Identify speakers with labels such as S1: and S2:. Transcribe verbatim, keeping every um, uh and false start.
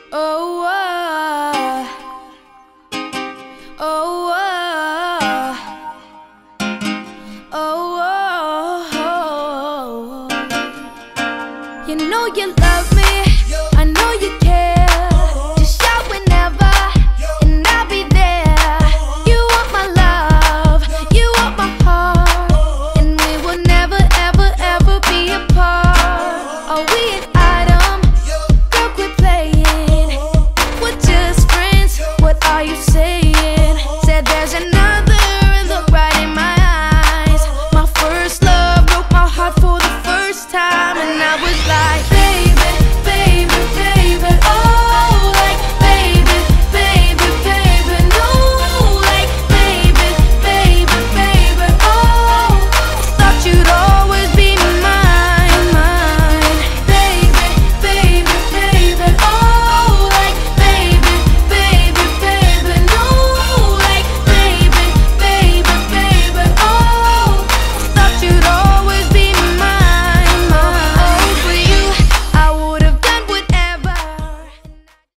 S1: Oh, oh, oh, oh, oh, oh. You know you love me, I know you care.